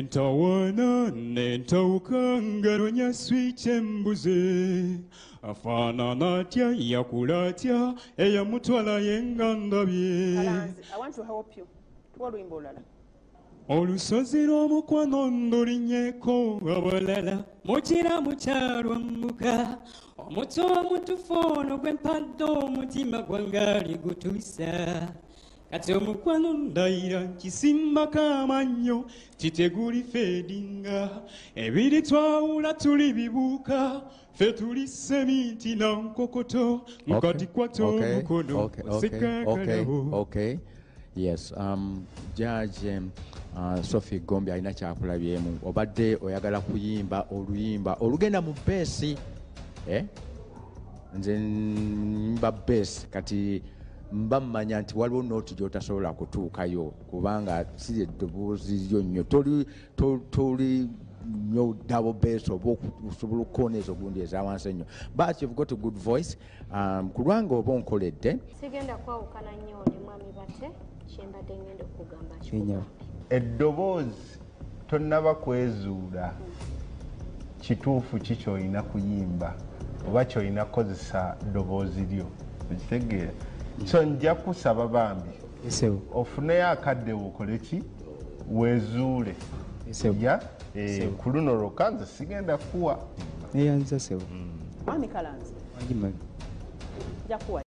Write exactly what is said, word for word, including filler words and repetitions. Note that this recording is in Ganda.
Nentawana nentauka ngaronya switch embuze afaanana atya yakula atya eyamutwala yengandabye. Kalanzi, I want to help you. Oluyimba olulala. Olusozi lw'omukwano ndulinnyeko abalala mukira mukyalwambuka omuto omutufu ono gwe mpadde omutima gwange ali gutuusa kati omukwano ndayira nkisimbako amannyo kiteguli feedinga ebiri twawula tuli bibuuka ffe tuli seminti na nkokoto mukati kwato omukono osekaagalabo. Yes, um, Judge um, uh, Sophie Gombe alina kyakulabyemu. Obadde oyagala kuyimba oluyimba olugenda mu besi eh? Nze nyimba besi kati mba mmanya nti waliwo nooti gy'otasobola kutuukayo kubanga si eddoboozi lyo nnyo toli toli nnyo double bass oba osobola okukoona ezo gundi ezawansi ennyo, but you've got a good voice. Um, ku lwanga oba onkoledde sigenda kwawukana nnyo ne mwami bate kyembadde ngenda okugamba kikugambe. Eddoboozi tonnaba kwezuula kituufu ki ky'olina kuyimba oba ky'olina kukozesa ddoboozi lyo okitegeera. So nja kusaba bambi ofuneyo akadde okole ki weezuule ya ku luno lwokka nze sigenda kuwa Mwami Kalanzi. Jakuwa